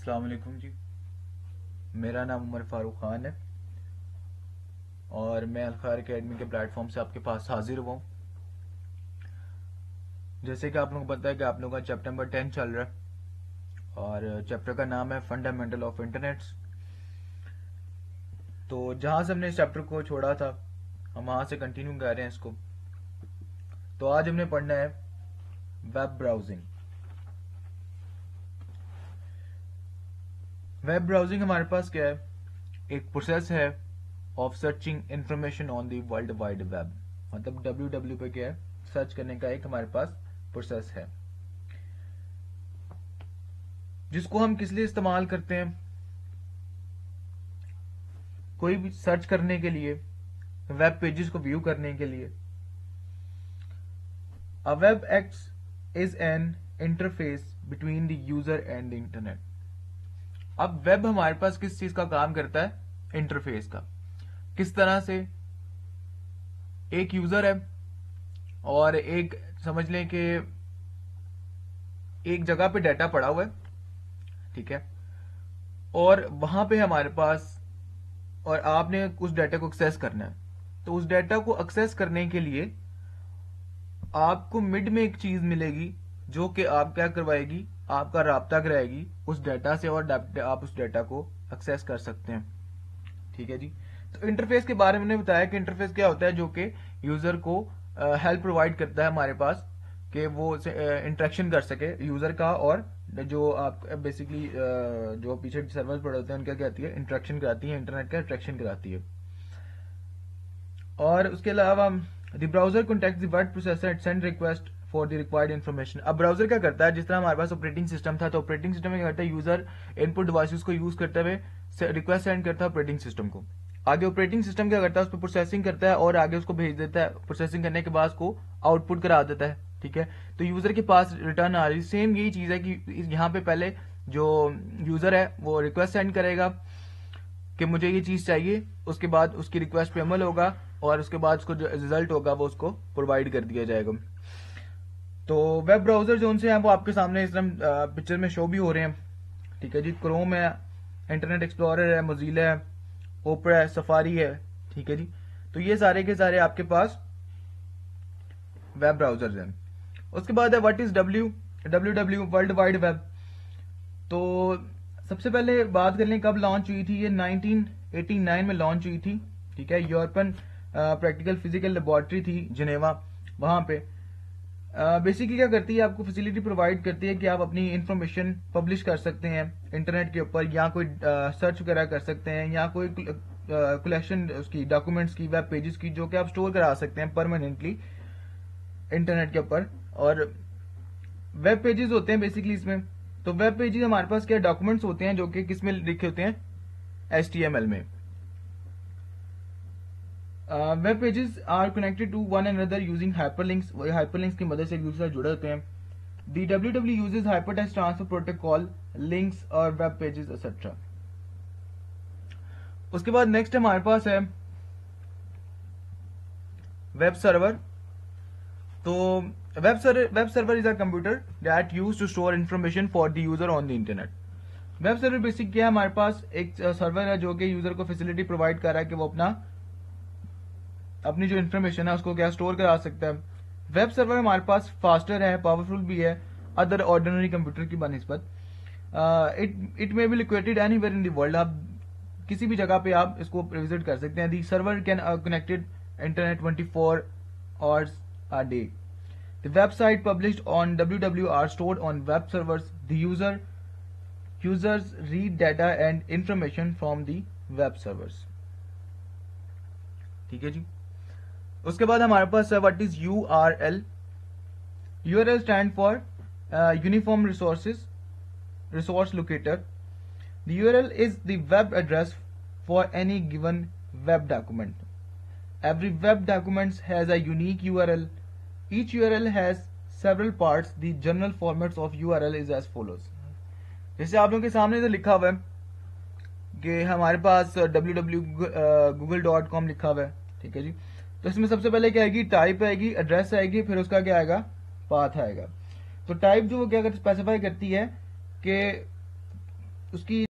अस्सलाम वालेकुम जी। मेरा नाम उमर फारूक ख़ान है और मैं अलखैर एकेडमी के प्लेटफॉर्म से आपके पास हाजिर हुआ हूँ। जैसे कि आप लोगों को पता है कि आप लोगों का चैप्टर नंबर 10 चल रहा है और चैप्टर का नाम है फंडामेंटल ऑफ इंटरनेट्स। तो जहाँ से हमने इस चैप्टर को छोड़ा था हम वहाँ से कंटिन्यू कर रहे हैं इसको। तो आज हमने पढ़ना है वेब ब्राउजिंग। वेब ब्राउजिंग हमारे पास क्या है? एक प्रोसेस है of searching information on the world wide web. मतलब डब्ल्यू पे क्या है? सर्च करने का एक हमारे पास प्रोसेस है जिसको हम किस लिए इस्तेमाल करते हैं? कोई भी सर्च करने के लिए, वेब पेजेस को व्यू करने के लिए। A web acts is an interface between the user and the internet. अब वेब हमारे पास किस चीज का काम करता है? इंटरफेस का। किस तरह से? एक यूजर है और एक समझ लें कि एक जगह पे डाटा पड़ा हुआ है, ठीक है, और वहां पे हमारे पास, और आपने उस डाटा को एक्सेस करना है। तो उस डाटा को एक्सेस करने के लिए आपको मिड में एक चीज मिलेगी जो कि आप क्या करवाएगी? आपका राब्ता कराएगी उस डाटा से और आप उस डाटा को एक्सेस कर सकते हैं। ठीक है जी। तो इंटरफेस के बारे में मैंने बताया कि इंटरफेस क्या होता है, जो कि यूजर को हेल्प प्रोवाइड करता है हमारे पास कि वो इंटरेक्शन कर सके यूजर का, और जो आप बेसिकली जो पीछे सर्वर पड़े होते हैं उनका क्या होती है? इंटरेक्शन कराती है, इंटरनेट का इंटरेक्शन कराती है। और उसके अलावा the browser contact the word processor and send request for the required information. अब ब्राउजर क्या करता है? जिस तरह हमारे पास ऑपरेटिंग सिस्टम था, तो ऑपरेटिंग सिस्टम में क्या करता है? यूजर इनपुट डिवाइसेस को यूज करते हुए रिक्वेस्ट सेंड करता है ऑपरेटिंग सिस्टम को। आगे ऑपरेटिंग सिस्टम क्या करता है? उस पर प्रोसेसिंग करता है और आगे उसको भेज देता है। प्रोसेसिंग करने के बाद उसको आउटपुट करा देता है। ठीक है, तो यूजर के पास रिटर्न आ रही है। सेम यही चीज है कि यहाँ पे पहले जो यूजर है वो रिक्वेस्ट सेंड करेगा कि मुझे ये चीज चाहिए, उसके बाद उसकी रिक्वेस्ट पे अमल होगा और उसके बाद उसको जो रिजल्ट होगा वो उसको प्रोवाइड कर दिया जाएगा। तो वेब ब्राउजर जो उनसे हैं वो आपके सामने इस तरह पिक्चर में शो भी हो रहे हैं। ठीक है जी। क्रोम है, इंटरनेट एक्सप्लोरर है, मोजिला है, ओपरा है, सफारी है। ठीक है जी। तो ये सारे के सारे आपके पास वेब ब्राउजर्स हैं। उसके बाद है what is W world wide web. तो सबसे पहले बात कर लें कब लॉन्च हुई थी। ये 1989 में लॉन्च हुई थी। ठीक है, यूरोपियन प्रैक्टिकल फिजिकल लेबोरेटरी थी जिनेवा, वहां पे बेसिकली क्या करती है? आपको फैसिलिटी प्रोवाइड करती है कि आप अपनी इंफॉर्मेशन पब्लिश कर सकते हैं इंटरनेट के ऊपर, या कोई सर्च वगैरह कर सकते हैं, या कोई कलेक्शन उसकी डॉक्यूमेंट्स की, वेब पेजेस की, जो कि आप स्टोर करा सकते हैं परमानेंटली इंटरनेट के ऊपर। और वेब पेजेस होते हैं बेसिकली इसमें। तो वेब पेजेस हमारे पास क्या डॉक्यूमेंट्स होते हैं जो कि किस में लिखे होते हैं? HTML में। Web pages are connected to one another using hyperlinks. वही हाइपरलिंक्स की मदद से एक दूसरे से जुड़े होते हैं। The W uses hypertext transfer protocol, links और वेब पेजेस एक्सेट्रा। उसके बाद नेक्स्ट हमारे पास है वेब सर्वर। तो web server is a computer that use to store information for the user on the internet. Web server basic क्या है? हमारे पास एक सर्वर है जो कि यूजर को फैसिलिटी प्रोवाइड कर रहा है कि वो अपनी जो इन्फॉर्मेशन है उसको क्या स्टोर करा सकता है। वेब सर्वर हमारे पास फास्टर है, पावरफुल भी है अदर ऑर्डिनरी कंप्यूटर की बनस्बत। It may be located anywhere in the world. आप किसी भी जगह पे आप इसको विजिट कर सकते हैं। The server can connected internet 24 hours a day. The website published on WW are stored on web servers. The users read data and information from the web servers. ठीक है जी। उसके बाद हमारे पास है what is URL। URL stand for uniform resource locator. The URL is the web address for any given web document. Every web document has a unique URL. Each URL has several parts. The general formats of URL is as follows. जैसे आप लोगों के सामने इधर लिखा हुआ है कि हमारे पास www.google.com लिखा हुआ है। ठीक है जी। तो इसमें सबसे पहले क्या आएगी? टाइप आएगी, एड्रेस आएगी, फिर उसका क्या आएगा? पाथ आएगा। तो टाइप जो क्या स्पेसिफाई करती है कि उसकी